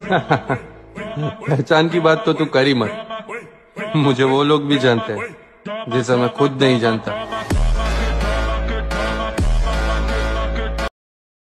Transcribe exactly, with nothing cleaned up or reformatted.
पहचान की बात तो तू करी मत। मुझे वो लोग भी जानते हैं जिसे मैं खुद नहीं जानता।